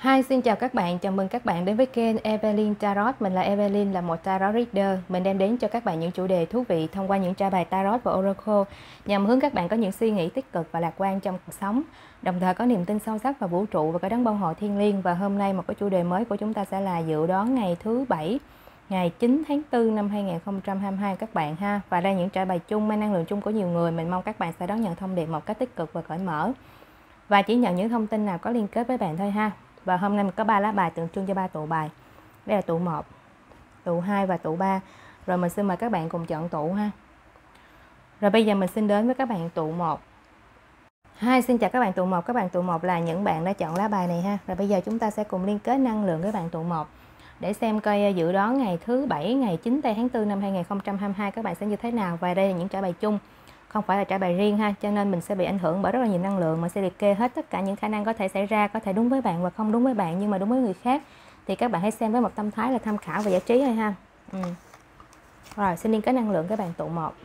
Hi, xin chào các bạn, chào mừng các bạn đến với kênh Evelyn Tarot. Mình là Evelyn, là một Tarot Reader. Mình đem đến cho các bạn những chủ đề thú vị thông qua những trải bài Tarot và Oracle, nhằm hướng các bạn có những suy nghĩ tích cực và lạc quan trong cuộc sống, đồng thời có niềm tin sâu sắc vào vũ trụ và cái đấng bảo hộ thiên liêng. Và hôm nay một cái chủ đề mới của chúng ta sẽ là dự đoán ngày thứ Bảy, ngày 9 tháng 4 năm 2022 các bạn ha. Và đây những trải bài chung mang năng lượng chung của nhiều người. Mình mong các bạn sẽ đón nhận thông điệp một cách tích cực và cởi mở, và chỉ nhận những thông tin nào có liên kết với bạn thôi ha. Và hôm nay mình có 3 lá bài tượng trưng cho 3 tụ bài. Đây là tụ 1, tụ 2 và tụ 3. Rồi mình xin mời các bạn cùng chọn tụ ha. Rồi bây giờ mình xin đến với các bạn tụ 1. Hi, xin chào các bạn tụ 1. Các bạn tụ 1 là những bạn đã chọn lá bài này ha. Rồi bây giờ chúng ta sẽ cùng liên kết năng lượng với bạn tụ 1 để xem coi dự đoán ngày thứ Bảy, ngày 9 tháng 4 năm 2022 các bạn sẽ như thế nào. Và đây là những trải bài chung, không phải là trải bài riêng ha, cho nên mình sẽ bị ảnh hưởng bởi rất là nhiều năng lượng. Mình sẽ liệt kê hết tất cả những khả năng có thể xảy ra, có thể đúng với bạn và không đúng với bạn, nhưng mà đúng với người khác thì các bạn hãy xem với một tâm thái là tham khảo và giải trí thôi ha. Rồi, xin liên kết năng lượng các bạn tụ 1.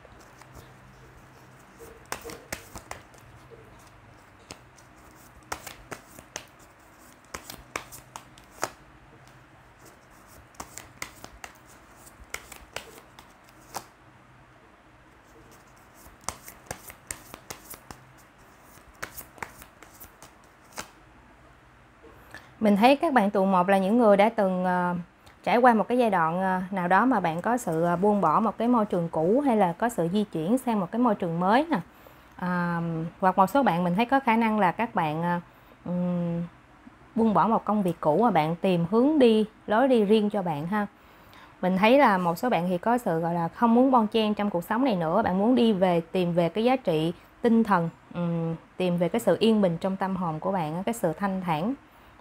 Mình thấy các bạn tụ 1 là những người đã từng trải qua một cái giai đoạn nào đó mà bạn có sự buông bỏ một cái môi trường cũ, hay là có sự di chuyển sang một cái môi trường mới nè. Hoặc một số bạn mình thấy có khả năng là các bạn buông bỏ một công việc cũ và bạn tìm hướng đi, lối đi riêng cho bạn ha. Mình thấy là một số bạn thì có sự gọi là không muốn bon chen trong cuộc sống này nữa. Bạn muốn đi về, tìm về cái giá trị tinh thần, tìm về cái sự yên bình trong tâm hồn của bạn, cái sự thanh thản.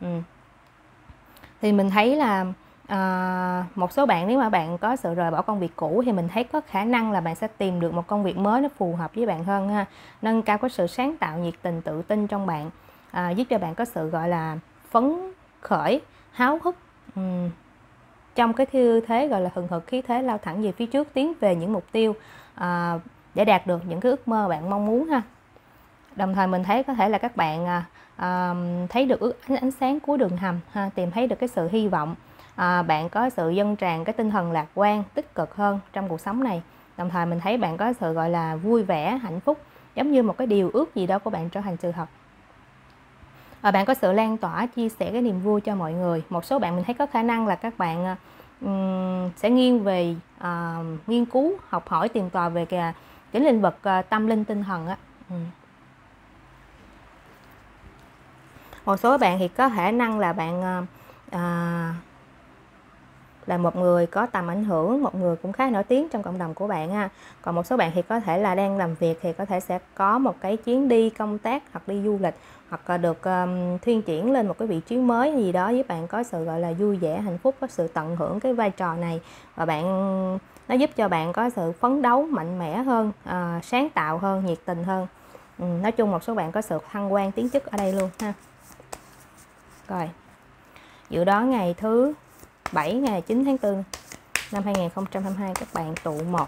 Thì mình thấy là một số bạn, nếu mà bạn có sự rời bỏ công việc cũ thì mình thấy có khả năng là bạn sẽ tìm được một công việc mới nó phù hợp với bạn hơn ha. Nâng cao cái sự sáng tạo, nhiệt tình, tự tin trong bạn, giúp cho bạn có sự gọi là phấn khởi, háo hức, trong cái tư thế gọi là hừng hực khí thế lao thẳng về phía trước, tiến về những mục tiêu để đạt được những cái ước mơ bạn mong muốn ha. Đồng thời mình thấy có thể là các bạn thấy được ánh sáng cuối đường hầm ha, tìm thấy được cái sự hy vọng. Bạn có sự dâng tràn cái tinh thần lạc quan, tích cực hơn trong cuộc sống này. Đồng thời mình thấy bạn có sự gọi là vui vẻ, hạnh phúc, giống như một cái điều ước gì đó của bạn trở thành sự thật. Bạn có sự lan tỏa, chia sẻ cái niềm vui cho mọi người. Một số bạn mình thấy có khả năng là các bạn sẽ nghiêng về nghiên cứu, học hỏi, tìm tòi về cái lĩnh vực tâm linh, tinh thần á. Một số bạn thì có khả năng là bạn là một người có tầm ảnh hưởng, một người cũng khá nổi tiếng trong cộng đồng của bạn ha. Còn một số bạn thì có thể là đang làm việc thì có thể sẽ có một cái chuyến đi công tác hoặc đi du lịch, hoặc là được thuyên chuyển lên một cái vị trí mới gì đó, giúp bạn có sự gọi là vui vẻ, hạnh phúc, có sự tận hưởng cái vai trò này, và nó giúp cho bạn có sự phấn đấu mạnh mẽ hơn, sáng tạo hơn, nhiệt tình hơn. Nói chung một số bạn có sự thăng quan tiến chức ở đây luôn ha. Rồi, dự đoán ngày thứ Bảy, ngày 9 tháng 4 năm 2022 các bạn tụ 1.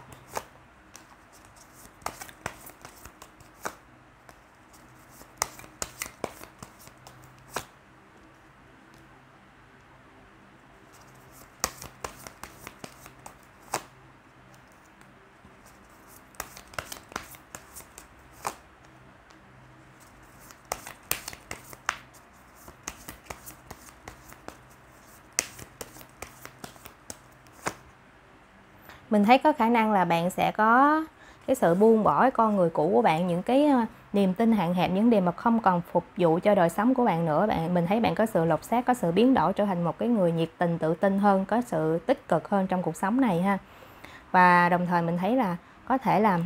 Mình thấy có khả năng là bạn sẽ có cái sự buông bỏ cái con người cũ của bạn, những cái niềm tin hạn hẹp, những điều mà không còn phục vụ cho đời sống của bạn nữa. Mình thấy bạn có sự lột xác, có sự biến đổi trở thành một cái người nhiệt tình, tự tin hơn, có sự tích cực hơn trong cuộc sống này ha. Và đồng thời mình thấy là có thể là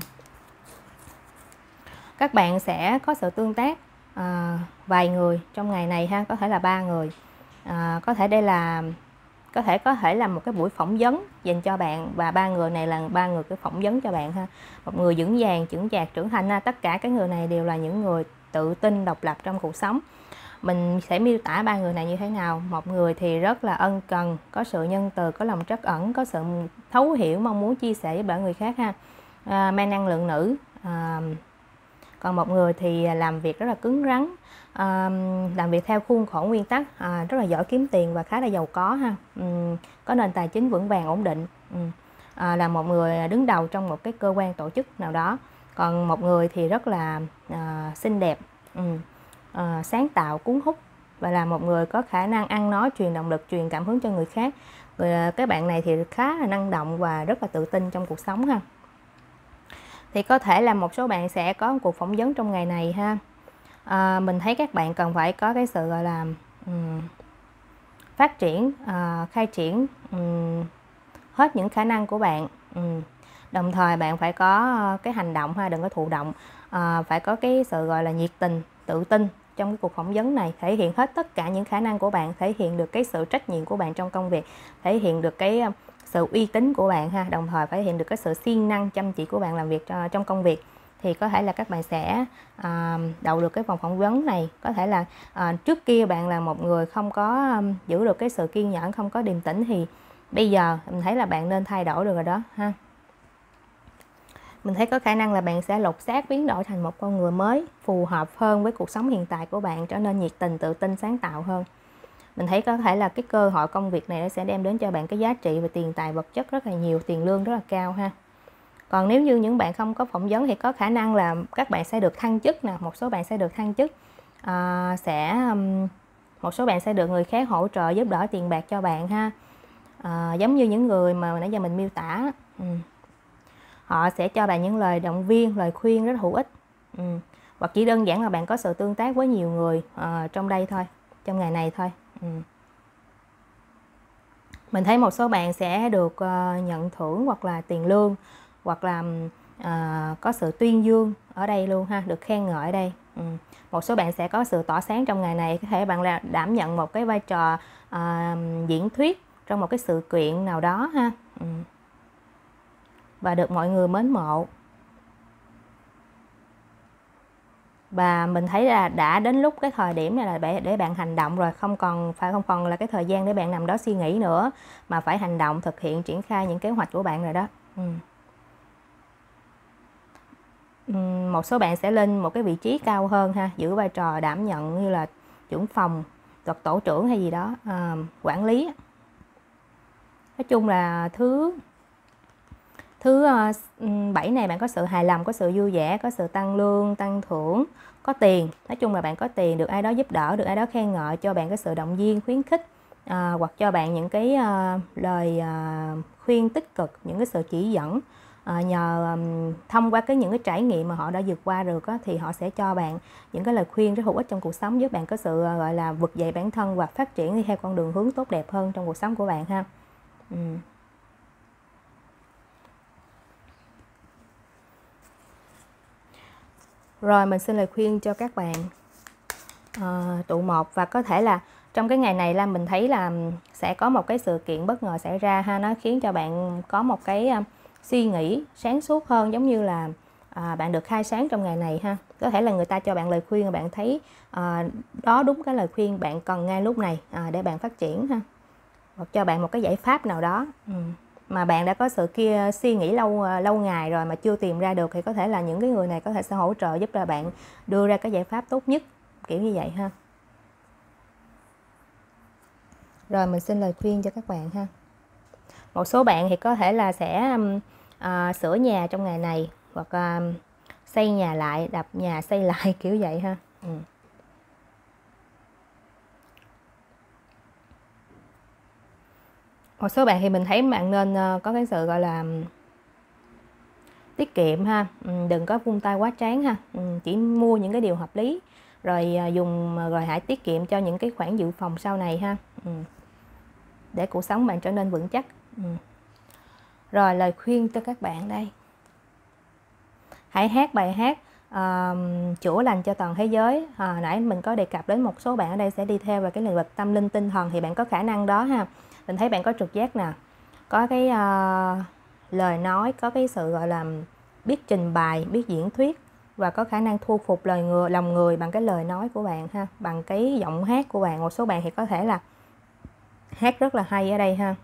các bạn sẽ có sự tương tác vài người trong ngày này ha, có thể là 3 người. Có thể đây là có thể là một cái buổi phỏng vấn dành cho bạn, và 3 người này là 3 người cái phỏng vấn cho bạn ha. Một người vững vàng, chững chạc, trưởng thành ha. Tất cả các người này đều là những người tự tin, độc lập trong cuộc sống. Mình sẽ miêu tả 3 người này như thế nào. Một người thì rất là ân cần, có sự nhân từ, có lòng trắc ẩn, có sự thấu hiểu, mong muốn chia sẻ với bạn người khác ha. Mang năng lượng nữ, Còn một người thì làm việc rất là cứng rắn, làm việc theo khuôn khổ nguyên tắc, rất là giỏi kiếm tiền và khá là giàu có ha. Có nền tài chính vững vàng ổn định, là một người đứng đầu trong một cái cơ quan tổ chức nào đó. Còn một người thì rất là xinh đẹp, sáng tạo, cuốn hút và là một người có khả năng ăn nói, truyền động lực, truyền cảm hứng cho người khác. Các bạn này thì khá là năng động và rất là tự tin trong cuộc sống ha. Thì có thể là một số bạn sẽ có một cuộc phỏng vấn trong ngày này ha. Mình thấy các bạn cần phải có cái sự gọi là phát triển, khai triển hết những khả năng của bạn. Đồng thời bạn phải có cái hành động ha, đừng có thụ động, phải có cái sự gọi là nhiệt tình, tự tin trong cái cuộc phỏng vấn này, thể hiện hết tất cả những khả năng của bạn, thể hiện được cái sự trách nhiệm của bạn trong công việc, thể hiện được cái sự uy tín của bạn ha, đồng thời phải thể hiện được cái sự siêng năng chăm chỉ của bạn làm việc trong công việc. Thì có thể là các bạn sẽ đậu được cái vòng phỏng vấn này. Có thể là trước kia bạn là một người không có giữ được cái sự kiên nhẫn, không có điềm tĩnh, thì bây giờ mình thấy là bạn nên thay đổi được rồi đó ha. Mình thấy có khả năng là bạn sẽ lột xác, biến đổi thành một con người mới, phù hợp hơn với cuộc sống hiện tại của bạn, trở nên nhiệt tình, tự tin, sáng tạo hơn. Mình thấy có thể là cái cơ hội công việc này nó sẽ đem đến cho bạn cái giá trị về tiền tài vật chất rất là nhiều, tiền lương rất là cao ha. Còn nếu như những bạn không có phỏng vấn thì có khả năng là các bạn sẽ được thăng chức nè, một số bạn sẽ được thăng chức, một số bạn sẽ được người khác hỗ trợ giúp đỡ tiền bạc cho bạn ha. Giống như những người mà nãy giờ mình miêu tả, họ sẽ cho bạn những lời động viên, lời khuyên rất là hữu ích, hoặc chỉ đơn giản là bạn có sự tương tác với nhiều người trong đây thôi, trong ngày này thôi. Mình thấy một số bạn sẽ được nhận thưởng hoặc là tiền lương, hoặc là có sự tuyên dương ở đây luôn ha, được khen ngợi ở đây. Một số bạn sẽ có sự tỏa sáng trong ngày này, có thể bạn là đảm nhận một cái vai trò diễn thuyết trong một cái sự kiện nào đó ha, và được mọi người mến mộ. Và mình thấy là đã đến lúc cái thời điểm này là để bạn hành động rồi, không còn là cái thời gian để bạn nằm đó suy nghĩ nữa, mà phải hành động, thực hiện, triển khai những kế hoạch của bạn rồi đó. Một số bạn sẽ lên một cái vị trí cao hơn ha, giữ vai trò đảm nhận như là trưởng phòng, hoặc tổ trưởng hay gì đó, quản lý. Nói chung là thứ 7 này bạn có sự hài lòng, có sự vui vẻ, có sự tăng lương, tăng thưởng, có tiền. Nói chung là bạn có tiền, được ai đó giúp đỡ, được ai đó khen ngợi, cho bạn cái sự động viên, khuyến khích, hoặc cho bạn những cái lời khuyên tích cực, những cái sự chỉ dẫn. Nhờ thông qua những cái trải nghiệm mà họ đã vượt qua được thì họ sẽ cho bạn những cái lời khuyên rất hữu ích trong cuộc sống, giúp bạn có sự gọi là vực dậy bản thân và phát triển đi theo con đường hướng tốt đẹp hơn trong cuộc sống của bạn ha. Rồi mình xin lời khuyên cho các bạn tụ một, và có thể là trong cái ngày này là mình thấy là sẽ có một cái sự kiện bất ngờ xảy ra ha, nó khiến cho bạn có một cái suy nghĩ sáng suốt hơn, giống như là bạn được khai sáng trong ngày này ha. Có thể là người ta cho bạn lời khuyên, bạn thấy đó đúng cái lời khuyên bạn cần ngay lúc này để bạn phát triển ha, hoặc cho bạn một cái giải pháp nào đó mà bạn đã có sự suy nghĩ lâu ngày rồi mà chưa tìm ra được, thì có thể là những cái người này có thể sẽ hỗ trợ giúp cho bạn đưa ra cái giải pháp tốt nhất, kiểu như vậy ha. Rồi mình xin lời khuyên cho các bạn ha. Một số bạn thì có thể là sẽ sửa nhà trong ngày này, hoặc xây nhà lại, đập nhà xây lại, kiểu vậy ha. Một số bạn thì mình thấy bạn nên có cái sự gọi là tiết kiệm ha, đừng có vung tay quá trán ha, chỉ mua những cái điều hợp lý, rồi rồi hãy tiết kiệm cho những cái khoản dự phòng sau này ha, để cuộc sống bạn trở nên vững chắc. Rồi lời khuyên cho các bạn đây: hãy hát bài hát chữa lành cho toàn thế giới. Nãy mình có đề cập đến một số bạn ở đây sẽ đi theo về cái lĩnh vực tâm linh tinh thần, thì bạn có khả năng đó ha. Mình thấy bạn có trực giác nè, có cái lời nói, có cái sự gọi là biết trình bày, biết diễn thuyết, và có khả năng thu phục lòng người bằng cái lời nói của bạn ha, bằng cái giọng hát của bạn. Một số bạn thì có thể là hát rất là hay ở đây ha.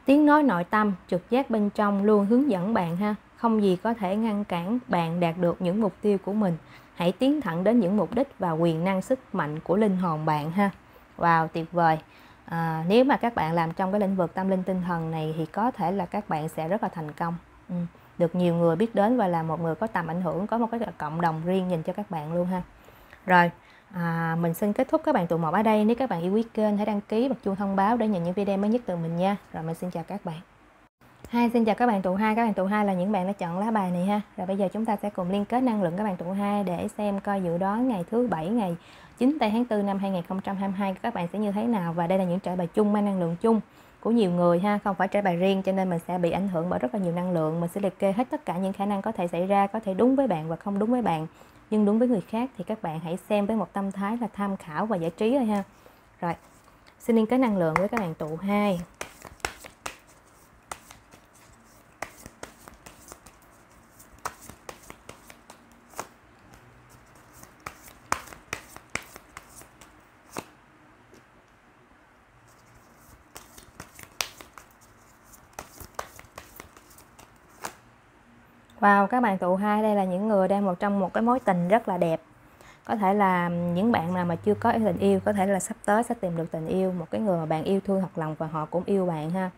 Tiếng nói nội tâm, trực giác bên trong luôn hướng dẫn bạn ha. Không gì có thể ngăn cản bạn đạt được những mục tiêu của mình. Hãy tiến thẳng đến những mục đích và quyền năng sức mạnh của linh hồn bạn ha. Wow, tuyệt vời. Nếu mà các bạn làm trong cái lĩnh vực tâm linh tinh thần này thì có thể là các bạn sẽ rất là thành công. Được nhiều người biết đến và là một người có tầm ảnh hưởng, có một cái cộng đồng riêng dành cho các bạn luôn ha. Rồi, mình xin kết thúc các bạn tụ 1 ở đây. Nếu các bạn yêu quý kênh, hãy đăng ký, bật chuông thông báo để nhận những video mới nhất từ mình nha. Rồi mình xin chào các bạn. Xin chào các bạn tụ 2. Các bạn tụ 2 là những bạn đã chọn lá bài này ha. Rồi bây giờ chúng ta sẽ cùng liên kết năng lượng các bạn tụ 2 để xem coi dự đoán ngày thứ 7 ngày 9 tháng 4 năm 2022 các bạn sẽ như thế nào. Và đây là những trải bài chung mang năng lượng chung của nhiều người ha, không phải trải bài riêng, cho nên mình sẽ bị ảnh hưởng bởi rất là nhiều năng lượng. Mình sẽ liệt kê hết tất cả những khả năng có thể xảy ra, có thể đúng với bạn và không đúng với bạn, nhưng đúng với người khác thì các bạn hãy xem với một tâm thái là tham khảo và giải trí thôi ha. Rồi, xin liên kết năng lượng với các bạn tụ 2. Wow, các bạn tụ 2 đây là những người đang trong một cái mối tình rất là đẹp. Có thể là những bạn nào mà chưa có tình yêu, có thể là sắp tới sẽ tìm được tình yêu, một cái người mà bạn yêu thương thật lòng và họ cũng yêu bạn ha.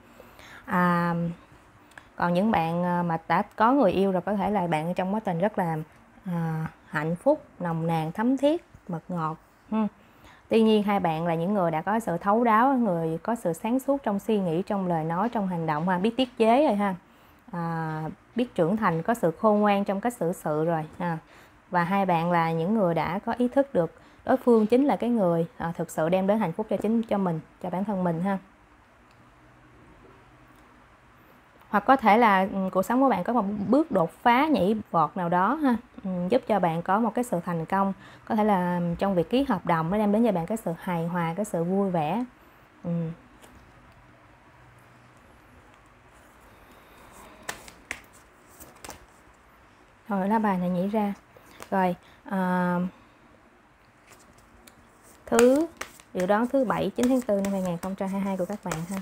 Còn những bạn mà đã có người yêu rồi, có thể là bạn trong mối tình rất là hạnh phúc, nồng nàn, thấm thiết, mật ngọt. Tuy nhiên hai bạn là những người đã có sự thấu đáo, người có sự sáng suốt trong suy nghĩ, trong lời nói, trong hành động ha, biết tiết chế rồi ha. Biết trưởng thành, có sự khôn ngoan trong cách xử sự rồi ha. Và hai bạn là những người đã có ý thức được đối phương chính là cái người thực sự đem đến hạnh phúc cho mình, cho bản thân mình ha. Hoặc có thể là cuộc sống của bạn có một bước đột phá, nhảy vọt nào đó ha, giúp cho bạn có một cái sự thành công. Có thể là trong việc ký hợp đồng, nó đem đến cho bạn cái sự hài hòa, cái sự vui vẻ. Rồi lá bài này nhảy ra. Rồi, dự đoán thứ 7 9 tháng 4 năm 2022 của các bạn ha.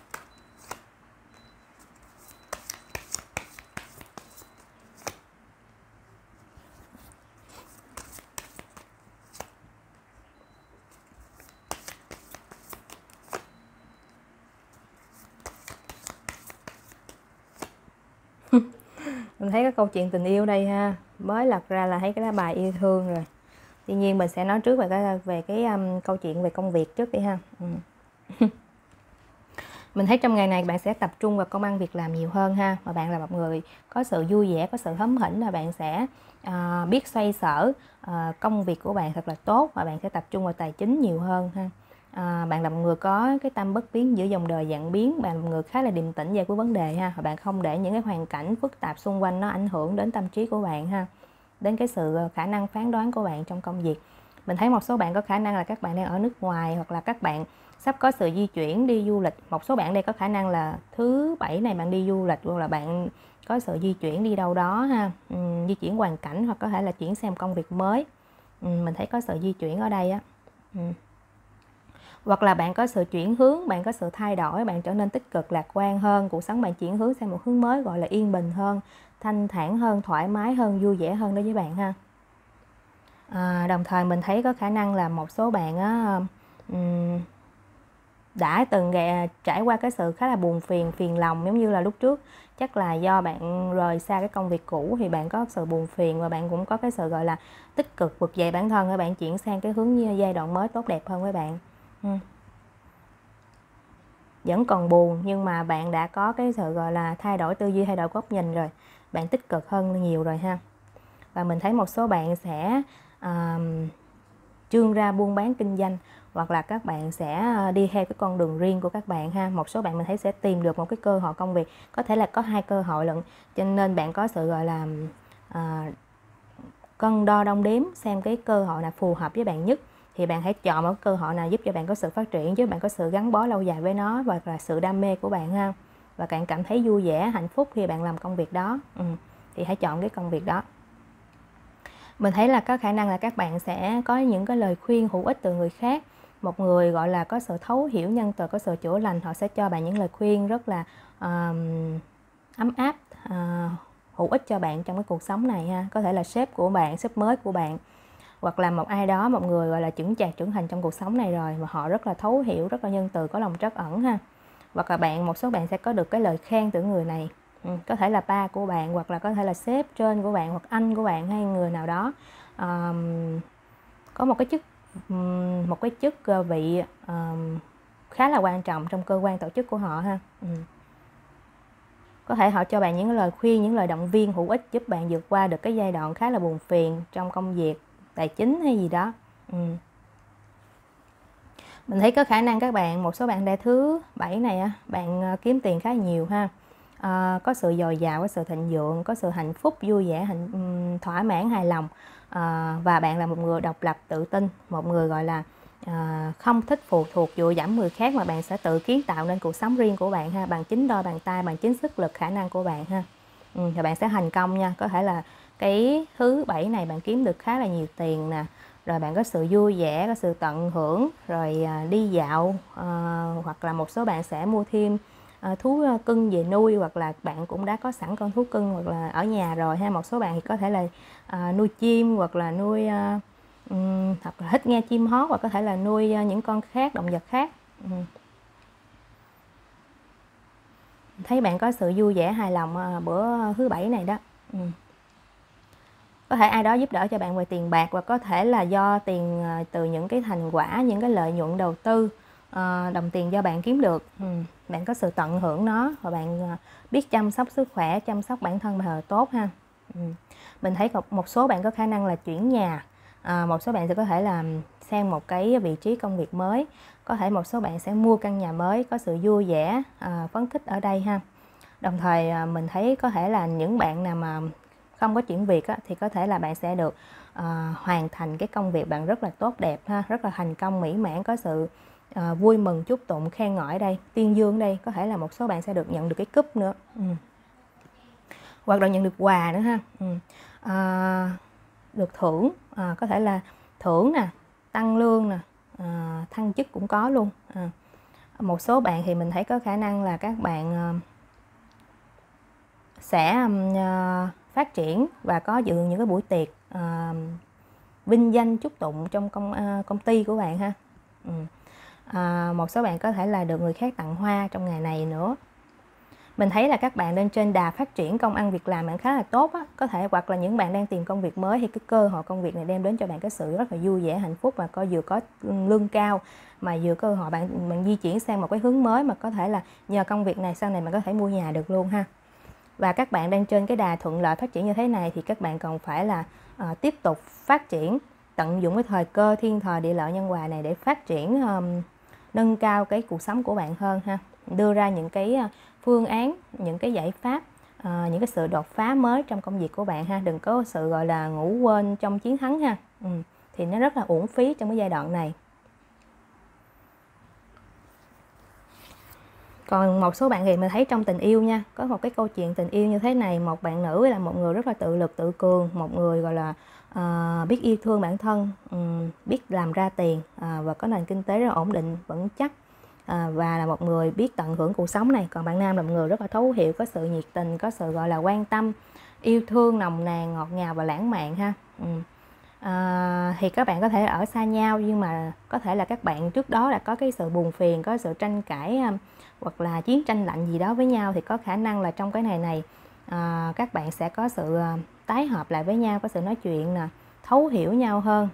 Mình thấy cái câu chuyện tình yêu đây ha, mới lật ra là thấy cái lá bài yêu thương rồi. Tuy nhiên mình sẽ nói trước về cái câu chuyện về công việc trước đi ha. Mình thấy trong ngày này bạn sẽ tập trung vào công ăn việc làm nhiều hơn ha. Và bạn là một người có sự vui vẻ, có sự hớm hỉnh, và bạn sẽ biết xoay sở công việc của bạn thật là tốt. Và bạn sẽ tập trung vào tài chính nhiều hơn ha. Bạn là một người có cái tâm bất biến giữa dòng đời vạn biến. Bạn là một người khá là điềm tĩnh giải quyết vấn đề ha. Và bạn không để những cái hoàn cảnh phức tạp xung quanh nó ảnh hưởng đến tâm trí của bạn ha, đến cái sự khả năng phán đoán của bạn trong công việc. Mình thấy một số bạn có khả năng là các bạn đang ở nước ngoài, hoặc là các bạn sắp có sự di chuyển đi du lịch. Một số bạn đây có khả năng là thứ 7 này bạn đi du lịch, hoặc là bạn có sự di chuyển đi đâu đó ha, di chuyển hoàn cảnh, hoặc có thể là chuyển sang công việc mới. Mình thấy có sự di chuyển ở đây á. Hoặc là bạn có sự chuyển hướng, bạn có sự thay đổi, bạn trở nên tích cực lạc quan hơn, cuộc sống bạn chuyển hướng sang một hướng mới, gọi là yên bình hơn, thanh thản hơn, thoải mái hơn, vui vẻ hơn đối với bạn ha. Đồng thời mình thấy có khả năng là một số bạn á, đã từng trải qua cái sự khá là buồn phiền lòng, giống như là lúc trước chắc là do bạn rời xa cái công việc cũ thì bạn có sự buồn phiền, và bạn cũng có cái sự gọi là tích cực vực dậy bản thân, để bạn chuyển sang cái hướng giai đoạn mới tốt đẹp hơn với bạn. Vẫn còn buồn nhưng mà bạn đã có cái sự gọi là thay đổi tư duy, thay đổi góc nhìn rồi, bạn tích cực hơn nhiều rồi ha. Và mình thấy một số bạn sẽ trương ra buôn bán kinh doanh, hoặc là các bạn sẽ đi theo cái con đường riêng của các bạn ha. Một số bạn mình thấy sẽ tìm được một cái cơ hội công việc, có thể là có 2 cơ hội lận, cho nên bạn có sự gọi là cân đo đong đếm xem cái cơ hội nào phù hợp với bạn nhất, thì bạn hãy chọn một cơ hội nào giúp cho bạn có sự phát triển, chứ bạn có sự gắn bó lâu dài với nó, và là sự đam mê của bạn ha, và bạn cảm thấy vui vẻ, hạnh phúc khi bạn làm công việc đó, thì hãy chọn cái công việc đó. Mình thấy là có khả năng là các bạn sẽ có những cái lời khuyên hữu ích từ người khác, một người gọi là có sự thấu hiểu nhân từ, có sự chữa lành. Họ sẽ cho bạn những lời khuyên rất là ấm áp, hữu ích cho bạn trong cái cuộc sống này ha. Có thể là sếp của bạn, sếp mới của bạn, hoặc là một ai đó, một người gọi là chững chạc trưởng thành trong cuộc sống này rồi, và họ rất là thấu hiểu, rất là nhân từ, có lòng trắc ẩn ha. Hoặc là một số bạn sẽ có được cái lời khen từ người này, có thể là ba của bạn, hoặc là có thể là sếp trên của bạn, hoặc anh của bạn, hay người nào đó có một cái chức vị khá là quan trọng trong cơ quan tổ chức của họ ha. Có thể họ cho bạn những lời khuyên, những lời động viên hữu ích giúp bạn vượt qua được cái giai đoạn khá là buồn phiền trong công việc, tài chính hay gì đó. Mình thấy có khả năng các bạn, một số bạn đẻ thứ 7 này á, bạn kiếm tiền khá nhiều ha. Có sự dồi dào, có sự thịnh vượng, có sự hạnh phúc, vui vẻ, thỏa mãn, hài lòng. Và bạn là một người độc lập, tự tin, một người gọi là không thích phụ thuộc dựa dẫm người khác, mà bạn sẽ tự kiến tạo nên cuộc sống riêng của bạn ha, bằng chính đôi bàn tay, bằng chính sức lực, khả năng của bạn ha. Và bạn sẽ thành công nha. Có thể là cái thứ 7 này bạn kiếm được khá là nhiều tiền nè, rồi bạn có sự vui vẻ, có sự tận hưởng, rồi đi dạo, hoặc là một số bạn sẽ mua thêm thú cưng về nuôi, hoặc là bạn cũng đã có sẵn con thú cưng hoặc là ở nhà rồi ha. Một số bạn thì có thể là nuôi chim, hoặc là nuôi hoặc là thích nghe chim hót, hoặc có thể là nuôi những con khác, động vật khác. Thấy bạn có sự vui vẻ, hài lòng bữa thứ 7 này đó. Có thể ai đó giúp đỡ cho bạn về tiền bạc, và có thể là do tiền từ những cái thành quả, những cái lợi nhuận đầu tư, đồng tiền do bạn kiếm được. Bạn có sự tận hưởng nó, và bạn biết chăm sóc sức khỏe, chăm sóc bản thân thật là tốt ha. Mình thấy một số bạn có khả năng là chuyển nhà, một số bạn sẽ có thể là sang một cái vị trí công việc mới, có thể một số bạn sẽ mua căn nhà mới, có sự vui vẻ, phấn khích ở đây ha. Đồng thời mình thấy có thể là những bạn nào mà không có chuyển việc á, thì có thể là bạn sẽ được hoàn thành cái công việc bạn rất là tốt đẹp ha, rất là thành công, mỹ mãn, có sự vui mừng, chúc tụng, khen ngợi đây, tuyên dương đây. Có thể là một số bạn sẽ được nhận được cái cúp nữa, hoặc là nhận được quà nữa ha. Được thưởng, có thể là thưởng nè, tăng lương nè, thăng chức cũng có luôn. Một số bạn thì mình thấy có khả năng là các bạn sẽ phát triển và có dự những cái buổi tiệc vinh danh chúc tụng trong công ty của bạn ha. Một số bạn có thể là được người khác tặng hoa trong ngày này nữa. Mình thấy là các bạn đang trên đà phát triển công ăn việc làm bạn khá là tốt á. Có thể hoặc là những bạn đang tìm công việc mới, thì cái cơ hội công việc này đem đến cho bạn cái sự rất là vui vẻ, hạnh phúc, và vừa có lương cao, mà vừa cơ hội bạn di chuyển sang một cái hướng mới, mà có thể là nhờ công việc này sau này bạn có thể mua nhà được luôn ha. Và các bạn đang trên cái đà thuận lợi phát triển như thế này, thì các bạn cần phải là tiếp tục phát triển, tận dụng cái thời cơ thiên thời địa lợi nhân hòa này để phát triển, nâng cao cái cuộc sống của bạn hơn ha. Đưa ra những cái phương án, những cái giải pháp, những cái sự đột phá mới trong công việc của bạn ha. Đừng có sự gọi là ngủ quên trong chiến thắng ha. Thì nó rất là uổng phí trong cái giai đoạn này. Còn một số bạn thì mình thấy trong tình yêu nha, có một cái câu chuyện tình yêu như thế này. Một bạn nữ là một người rất là tự lực tự cường, một người gọi là biết yêu thương bản thân, biết làm ra tiền, và có nền kinh tế rất là ổn định, vững chắc, và là một người biết tận hưởng cuộc sống này. Còn bạn nam là một người rất là thấu hiểu, có sự nhiệt tình, có sự gọi là quan tâm, yêu thương, nồng nàn, ngọt ngào và lãng mạn ha. Thì các bạn có thể ở xa nhau, nhưng mà có thể là các bạn trước đó là có cái sự buồn phiền, có sự tranh cãi, hoặc là chiến tranh lạnh gì đó với nhau, thì có khả năng là trong cái này các bạn sẽ có sự tái hợp lại với nhau, có sự nói chuyện nè, thấu hiểu nhau hơn.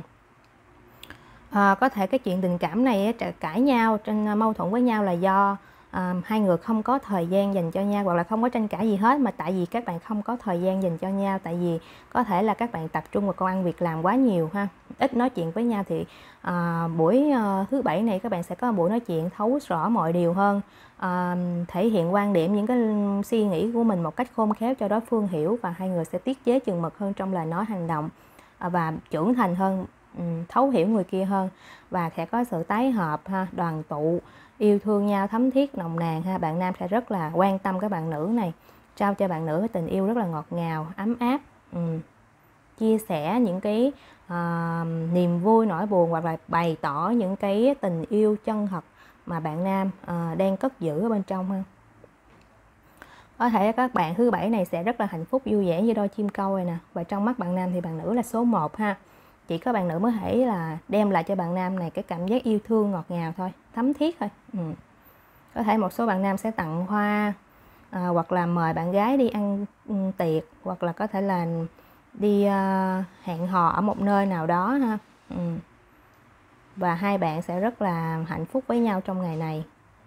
Có thể cái chuyện tình cảm này cãi nhau, mâu thuẫn với nhau là do hai người không có thời gian dành cho nhau, hoặc là không có tranh cãi gì hết, mà tại vì các bạn không có thời gian dành cho nhau. Tại vì có thể là các bạn tập trung vào công ăn việc làm quá nhiều ha, ít nói chuyện với nhau. Thì buổi thứ bảy này các bạn sẽ có một buổi nói chuyện thấu rõ mọi điều hơn, thể hiện quan điểm, những cái suy nghĩ của mình một cách khôn khéo cho đối phương hiểu, và hai người sẽ tiết chế chừng mực hơn trong lời nói hành động, và trưởng thành hơn, thấu hiểu người kia hơn, và sẽ có sự tái hợp ha, đoàn tụ, yêu thương nhau thấm thiết, nồng nàn ha. Bạn nam sẽ rất là quan tâm các bạn nữ này, trao cho bạn nữ cái tình yêu rất là ngọt ngào, ấm áp. chia sẻ những cái niềm vui nỗi buồn, hoặc là bày tỏ những cái tình yêu chân thật mà bạn nam đang cất giữ ở bên trong ha. Có thể các bạn thứ bảy này sẽ rất là hạnh phúc vui vẻ như đôi chim câu này nè. Và trong mắt bạn nam thì bạn nữ là số 1 ha. Chỉ có bạn nữ mới thể là đem lại cho bạn nam này cái cảm giác yêu thương ngọt ngào thôi, thấm thiết thôi. Có thể một số bạn nam sẽ tặng hoa, hoặc là mời bạn gái đi ăn tiệc, hoặc là có thể là đi hẹn hò ở một nơi nào đó ha. Và hai bạn sẽ rất là hạnh phúc với nhau trong ngày này.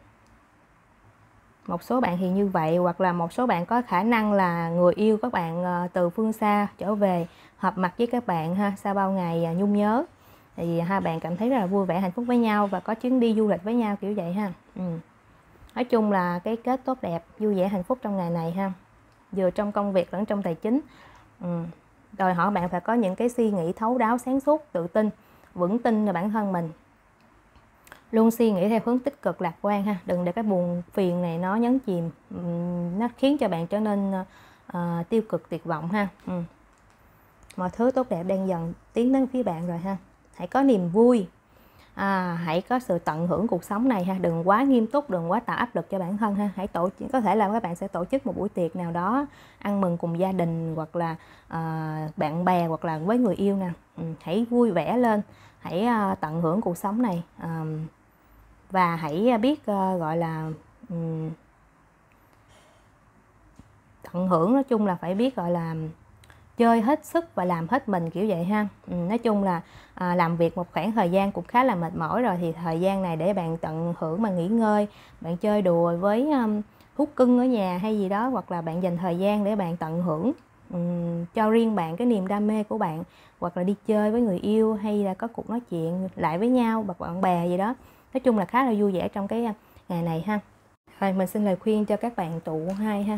Một số bạn thì như vậy, hoặc là một số bạn có khả năng là người yêu các bạn từ phương xa trở về họp mặt với các bạn ha, sau bao ngày nhung nhớ, thì hai bạn cảm thấy rất là vui vẻ hạnh phúc với nhau và có chuyến đi du lịch với nhau kiểu vậy ha. Nói chung là cái kết tốt đẹp, vui vẻ hạnh phúc trong ngày này ha, vừa trong công việc lẫn trong tài chính. Đòi hỏi bạn phải có những cái suy nghĩ thấu đáo, sáng suốt, tự tin, vững tin vào bản thân mình, luôn suy nghĩ theo hướng tích cực lạc quan ha. Đừng để cái buồn phiền này nó nhấn chìm, nó khiến cho bạn trở nên tiêu cực tuyệt vọng ha. Mọi thứ tốt đẹp đang dần tiến đến phía bạn rồi ha. Hãy có niềm vui, hãy có sự tận hưởng cuộc sống này ha. Đừng quá nghiêm túc, đừng quá tạo áp lực cho bản thân ha. Hãy có thể là các bạn sẽ tổ chức một buổi tiệc nào đó ăn mừng cùng gia đình, hoặc là bạn bè, hoặc là với người yêu nè. Hãy vui vẻ lên, hãy tận hưởng cuộc sống này, và hãy biết gọi là tận hưởng. Nói chung là phải biết gọi là chơi hết sức và làm hết mình kiểu vậy ha. Nói chung là làm việc một khoảng thời gian cũng khá là mệt mỏi rồi, thì thời gian này để bạn tận hưởng mà nghỉ ngơi, bạn chơi đùa với thú cưng ở nhà hay gì đó, hoặc là bạn dành thời gian để bạn tận hưởng cho riêng bạn cái niềm đam mê của bạn, hoặc là đi chơi với người yêu, hay là có cuộc nói chuyện lại với nhau hoặc bạn bè gì đó. Nói chung là khá là vui vẻ trong cái ngày này ha. Rồi mình xin lời khuyên cho các bạn tụ 2 ha.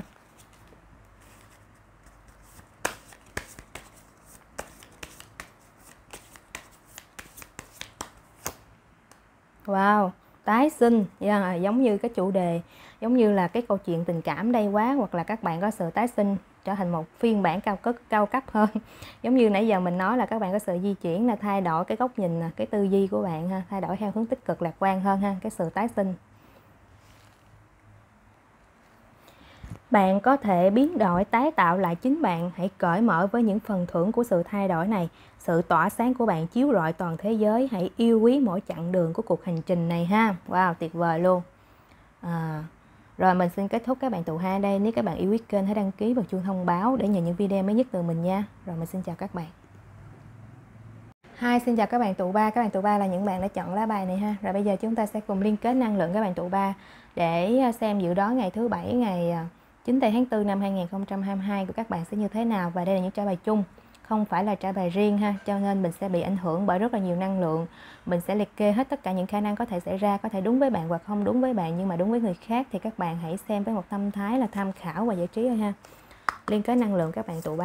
Wow, tái sinh, giống như cái chủ đề, giống như là cái câu chuyện tình cảm đây quá, hoặc là các bạn có sự tái sinh trở thành một phiên bản cao cấp hơn. Giống như nãy giờ mình nói là các bạn có sự di chuyển, là thay đổi cái góc nhìn, cái tư duy của bạn ha, thay đổi theo hướng tích cực lạc quan hơn ha, cái sự tái sinh. Bạn có thể biến đổi, tái tạo lại chính bạn. Hãy cởi mở với những phần thưởng của sự thay đổi này. Sự tỏa sáng của bạn chiếu rọi toàn thế giới. Hãy yêu quý mỗi chặng đường của cuộc hành trình này ha. Wow, tuyệt vời luôn. Rồi mình xin kết thúc các bạn tụ 2 đây. Nếu các bạn yêu quý kênh, hãy đăng ký và chuông thông báo để nhận những video mới nhất từ mình nha. Rồi mình xin chào các bạn. Xin chào các bạn tụ 3. Các bạn tụ 3 là những bạn đã chọn lá bài này ha. Rồi bây giờ chúng ta sẽ cùng liên kết năng lượng các bạn tụ 3 để xem dự đoán ngày thứ Bảy, ngày 9 tháng 4 năm 2022 của các bạn sẽ như thế nào. Và đây là những trả bài chung, không phải là trả bài riêng ha, cho nên mình sẽ bị ảnh hưởng bởi rất là nhiều năng lượng. Mình sẽ liệt kê hết tất cả những khả năng có thể xảy ra, có thể đúng với bạn hoặc không đúng với bạn, nhưng mà đúng với người khác thì các bạn hãy xem với một tâm thái là tham khảo và giải trí thôi ha. Liên kết năng lượng các bạn tụ 3.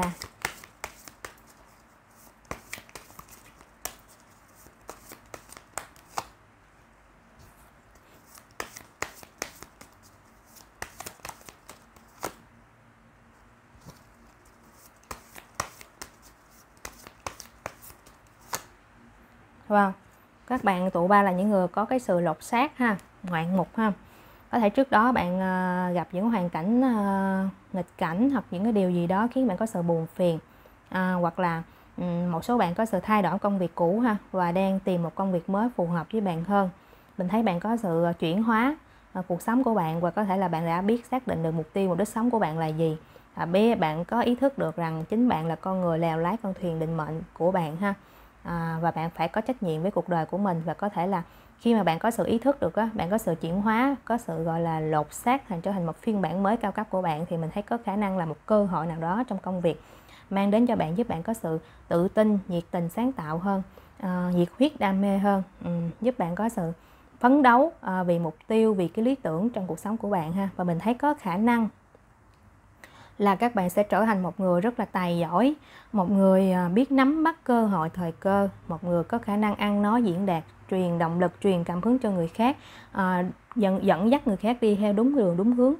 Wow, các bạn tụ 3 là những người có cái sự lột xác ha, ngoạn mục ha. Có thể trước đó bạn gặp những hoàn cảnh nghịch cảnh, hoặc những cái điều gì đó khiến bạn có sự buồn phiền, hoặc là một số bạn có sự thay đổi công việc cũ ha, và đang tìm một công việc mới phù hợp với bạn hơn. Mình thấy bạn có sự chuyển hóa cuộc sống của bạn, và có thể là bạn đã biết xác định được mục tiêu, mục đích sống của bạn là gì. Bạn có ý thức được rằng chính bạn là con người lèo lái con thuyền định mệnh của bạn ha. Và bạn phải có trách nhiệm với cuộc đời của mình. Và có thể là khi mà bạn có sự ý thức được á, bạn có sự chuyển hóa, có sự gọi là lột xác trở thành một phiên bản mới cao cấp của bạn, thì mình thấy có khả năng là một cơ hội nào đó trong công việc mang đến cho bạn, giúp bạn có sự tự tin, nhiệt tình, sáng tạo hơn, nhiệt huyết, đam mê hơn, giúp bạn có sự phấn đấu vì mục tiêu, vì cái lý tưởng trong cuộc sống của bạn ha. Và mình thấy có khả năng là các bạn sẽ trở thành một người rất là tài giỏi, một người biết nắm bắt cơ hội, thời cơ, một người có khả năng ăn nói diễn đạt, truyền động lực, truyền cảm hứng cho người khác, dẫn dắt người khác đi theo đúng đường, đúng hướng,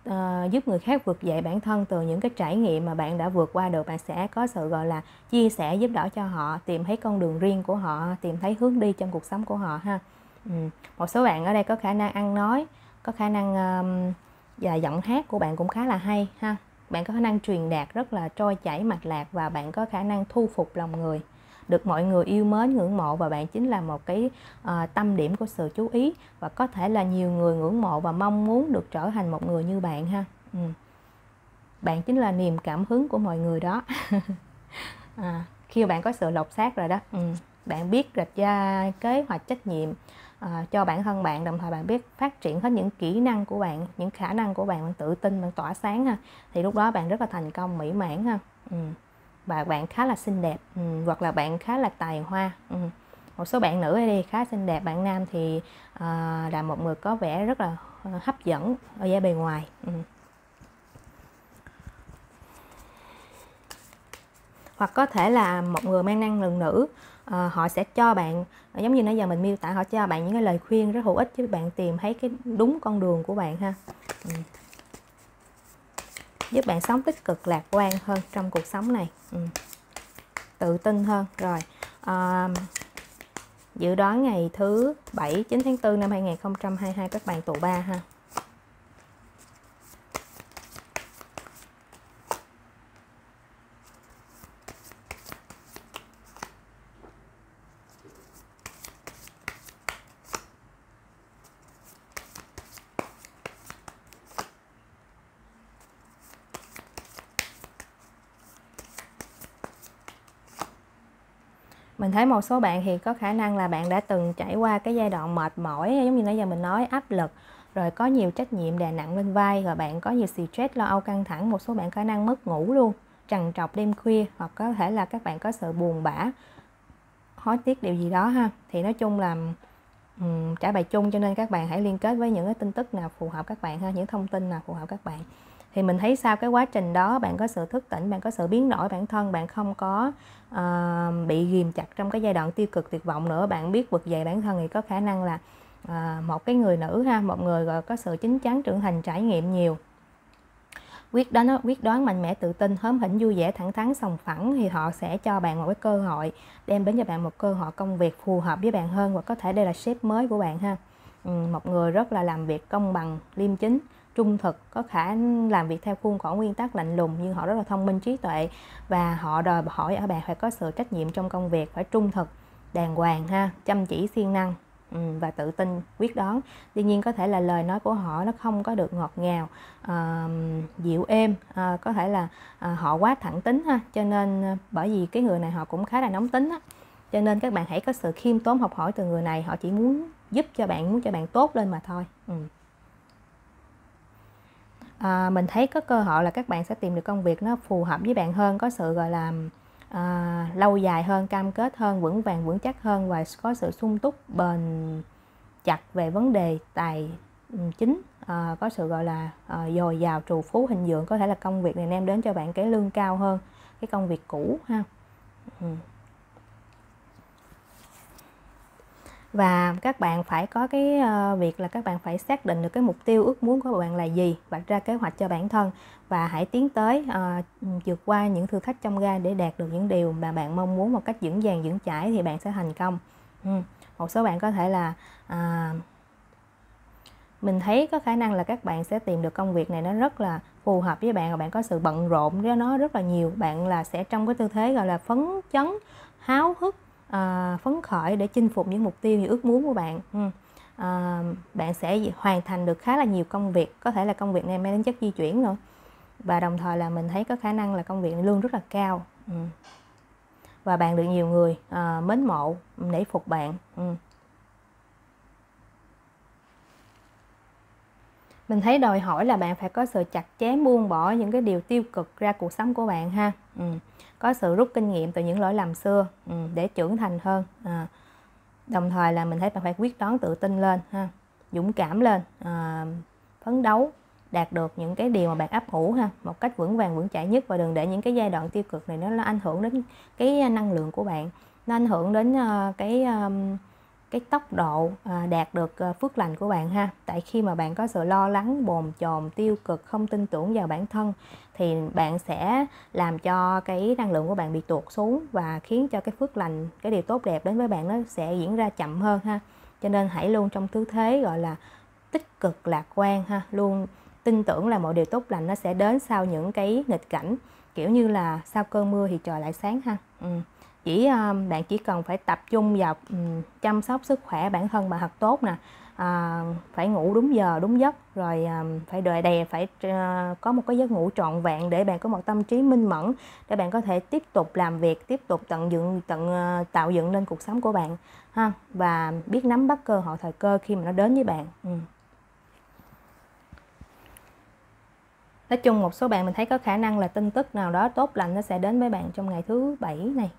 giúp người khác vực dậy bản thân từ những cái trải nghiệm mà bạn đã vượt qua được. Bạn sẽ có sự gọi là chia sẻ, giúp đỡ cho họ tìm thấy con đường riêng của họ, tìm thấy hướng đi trong cuộc sống của họ ha. Một số bạn ở đây có khả năng ăn nói, có khả năng và giọng hát của bạn cũng khá là hay ha. Bạn có khả năng truyền đạt rất là trôi chảy mạch lạc, và bạn có khả năng thu phục lòng người, được mọi người yêu mến, ngưỡng mộ, và bạn chính là một cái tâm điểm của sự chú ý, và có thể là nhiều người ngưỡng mộ và mong muốn được trở thành một người như bạn ha. Bạn chính là niềm cảm hứng của mọi người đó. Khi bạn có sự lột xác rồi đó, bạn biết rạch ra kế hoạch trách nhiệm cho bản thân bạn, đồng thời bạn biết phát triển hết những kỹ năng của bạn, những khả năng của bạn, bạn tự tin, bạn tỏa sáng ha, thì lúc đó bạn rất là thành công, mỹ mãn ha. Và bạn khá là xinh đẹp, hoặc là bạn khá là tài hoa. Một số bạn nữ ở đây khá xinh đẹp, bạn nam thì là một người có vẻ rất là hấp dẫn ở vẻ bề ngoài. Hoặc có thể là một người mang năng lượng nữ, họ sẽ cho bạn, giống như nãy giờ mình miêu tả, họ cho bạn những cái lời khuyên rất hữu ích chứ bạn tìm thấy cái đúng con đường của bạn ha. Giúp bạn sống tích cực, lạc quan hơn trong cuộc sống này, tự tin hơn. Rồi dự đoán ngày thứ 7 9 tháng 4 năm 2022 các bạn tụ 3 ha. Mình thấy một số bạn thì có khả năng là bạn đã từng trải qua cái giai đoạn mệt mỏi, giống như nãy giờ mình nói, áp lực, rồi có nhiều trách nhiệm đè nặng lên vai, rồi bạn có nhiều stress, lo âu, căng thẳng. Một số bạn khả năng mất ngủ luôn, trằn trọc đêm khuya, hoặc có thể là các bạn có sự buồn bã, hối tiếc điều gì đó ha. Thì nói chung là trả bài chung, cho nên các bạn hãy liên kết với những cái tin tức nào phù hợp các bạn ha, những thông tin nào phù hợp các bạn. Thì mình thấy sau cái quá trình đó bạn có sự thức tỉnh, bạn có sự biến đổi bản thân, bạn không có bị ghìm chặt trong cái giai đoạn tiêu cực tuyệt vọng nữa. Bạn biết vực dậy bản thân thì có khả năng là một cái người nữ ha, một người gọi có sự chín chắn, trưởng thành, trải nghiệm nhiều, quyết đoán, mạnh mẽ, tự tin, hóm hỉnh, vui vẻ, thẳng thắn, sòng phẳng, thì họ sẽ cho bạn một cái cơ hội, đem đến cho bạn một cơ hội công việc phù hợp với bạn hơn, và có thể đây là sếp mới của bạn ha. Một người rất là làm việc công bằng, liêm chính, trung thực, có khả làm việc theo khuôn khổ, nguyên tắc, lạnh lùng, nhưng họ rất là thông minh, trí tuệ, và họ đòi hỏi ở bạn phải có sự trách nhiệm trong công việc, phải trung thực, đàng hoàng ha, chăm chỉ, siêng năng, và tự tin, quyết đoán. Tuy nhiên có thể là lời nói của họ nó không có được ngọt ngào, dịu êm, có thể là họ quá thẳng tính ha, cho nên bởi vì cái người này họ cũng khá là nóng tính á, cho nên các bạn hãy có sự khiêm tốn học hỏi từ người này. Họ chỉ muốn giúp cho bạn, muốn cho bạn tốt lên mà thôi. Mình thấy có cơ hội là các bạn sẽ tìm được công việc nó phù hợp với bạn hơn, có sự gọi là lâu dài hơn, cam kết hơn, vững vàng, vững chắc hơn, và có sự sung túc, bền chặt về vấn đề tài chính, có sự gọi là dồi dào, trù phú, hình vượng. Có thể là công việc này đem đến cho bạn cái lương cao hơn cái công việc cũ ha. Và các bạn phải có cái việc là các bạn phải xác định được cái mục tiêu, ước muốn của bạn là gì, vạch ra kế hoạch cho bản thân, và hãy tiến tới vượt qua những thử thách trong gai để đạt được những điều mà bạn mong muốn một cách vững vàng, vững chãi, thì bạn sẽ thành công. Một số bạn có thể là mình thấy có khả năng là các bạn sẽ tìm được công việc này nó rất là phù hợp với bạn, và bạn có sự bận rộn với nó rất là nhiều. Bạn là sẽ trong cái tư thế gọi là phấn chấn, háo hức, phấn khởi để chinh phục những mục tiêu, những ước muốn của bạn. Bạn sẽ hoàn thành được khá là nhiều công việc, có thể là công việc này mang tính chất di chuyển nữa, và đồng thời là mình thấy có khả năng là công việc lương rất là cao, và bạn được nhiều người mến mộ, nể phục bạn. Mình thấy đòi hỏi là bạn phải có sự chặt chém, buông bỏ những cái điều tiêu cực ra cuộc sống của bạn ha. Có sự rút kinh nghiệm từ những lỗi lầm xưa để trưởng thành hơn. Đồng thời là mình thấy bạn phải quyết đoán, tự tin lên ha, dũng cảm lên, phấn đấu đạt được những cái điều mà bạn ấp ủ ha, một cách vững vàng, vững chãi nhất, và đừng để những cái giai đoạn tiêu cực này nó ảnh hưởng đến cái năng lượng của bạn, nó ảnh hưởng đến cái tốc độ đạt được phước lành của bạn ha. Tại khi mà bạn có sự lo lắng, bồn chồn, tiêu cực, không tin tưởng vào bản thân thì bạn sẽ làm cho cái năng lượng của bạn bị tuột xuống và khiến cho cái phước lành, cái điều tốt đẹp đến với bạn nó sẽ diễn ra chậm hơn ha. Cho nên hãy luôn trong tư thế gọi là tích cực lạc quan ha, luôn tin tưởng là mọi điều tốt lành nó sẽ đến sau những cái nghịch cảnh, kiểu như là sau cơn mưa thì trời lại sáng ha. Bạn chỉ cần phải tập trung vào chăm sóc sức khỏe bản thân bạn thật tốt nè, phải ngủ đúng giờ đúng giấc, rồi phải có một cái giấc ngủ trọn vẹn để bạn có một tâm trí minh mẫn để bạn có thể tiếp tục làm việc, tiếp tục tạo dựng lên cuộc sống của bạn ha, và biết nắm bắt cơ hội thời cơ khi mà nó đến với bạn. Nói chung một số bạn mình thấy có khả năng là tin tức nào đó tốt lành nó sẽ đến với bạn trong ngày thứ Bảy này.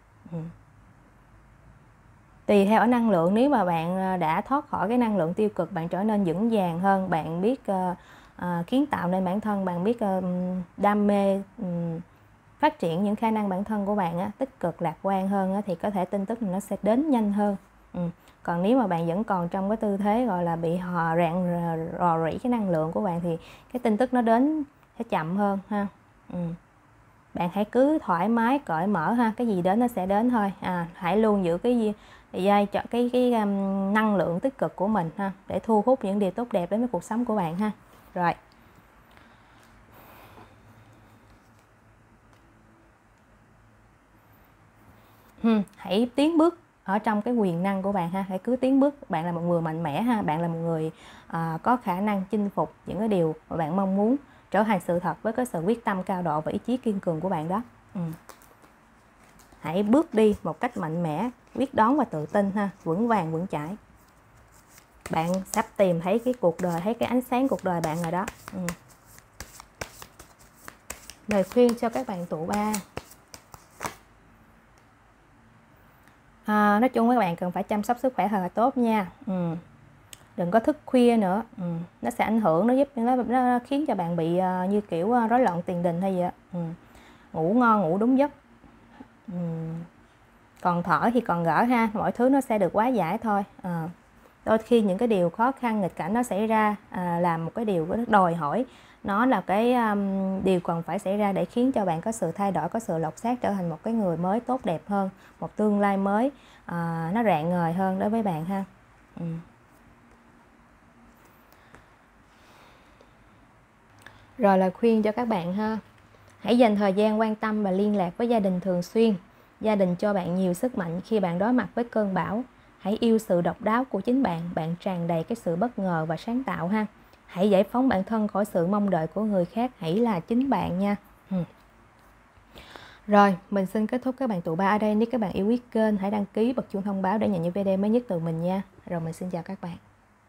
Tùy theo ở năng lượng, nếu mà bạn đã thoát khỏi cái năng lượng tiêu cực, bạn trở nên vững vàng hơn, bạn biết kiến tạo nên bản thân, bạn biết đam mê, phát triển những khả năng bản thân của bạn á, tích cực lạc quan hơn á, thì có thể tin tức nó sẽ đến nhanh hơn. Còn nếu mà bạn vẫn còn trong cái tư thế gọi là bị rò rỉ cái năng lượng của bạn thì cái tin tức nó đến sẽ chậm hơn ha. Bạn hãy cứ thoải mái, cởi mở ha, cái gì đến nó sẽ đến thôi. Hãy luôn giữ cái năng lượng tích cực của mình ha, để thu hút những điều tốt đẹp đến với cuộc sống của bạn ha. Rồi. Hãy tiến bước ở trong cái quyền năng của bạn ha, hãy cứ tiến bước. Bạn là một người mạnh mẽ ha, bạn là một người có khả năng chinh phục những cái điều mà bạn mong muốn trở thành sự thật với cái sự quyết tâm cao độ và ý chí kiên cường của bạn đó. Hãy bước đi một cách mạnh mẽ, quyết đoán và tự tin ha, vững vàng vững chãi. Bạn sắp tìm thấy cái cuộc đời, thấy cái ánh sáng cuộc đời bạn rồi đó. Lời khuyên cho các bạn tụ 3. Nói chung các bạn cần phải chăm sóc sức khỏe thật là tốt nha. Đừng có thức khuya nữa, nó sẽ ảnh hưởng, nó khiến cho bạn bị như kiểu rối loạn tiền đình hay gì á. Ngủ ngon, ngủ đúng giấc. Còn thở thì còn gỡ ha, mọi thứ nó sẽ được hóa giải thôi. Đôi khi những cái điều khó khăn nghịch cảnh nó xảy ra là một cái điều đòi hỏi, nó là cái điều cần phải xảy ra để khiến cho bạn có sự thay đổi, có sự lột xác, trở thành một cái người mới tốt đẹp hơn, một tương lai mới nó rạng ngời hơn đối với bạn ha. Rồi lời khuyên cho các bạn ha. Hãy dành thời gian quan tâm và liên lạc với gia đình thường xuyên. Gia đình cho bạn nhiều sức mạnh khi bạn đối mặt với cơn bão. Hãy yêu sự độc đáo của chính bạn, bạn tràn đầy cái sự bất ngờ và sáng tạo ha. Hãy giải phóng bản thân khỏi sự mong đợi của người khác, hãy là chính bạn nha. Rồi, mình xin kết thúc các bạn tụ 3 ở đây. Nếu các bạn yêu quý kênh, hãy đăng ký, bật chuông thông báo để nhận những video mới nhất từ mình nha. Rồi mình xin chào các bạn.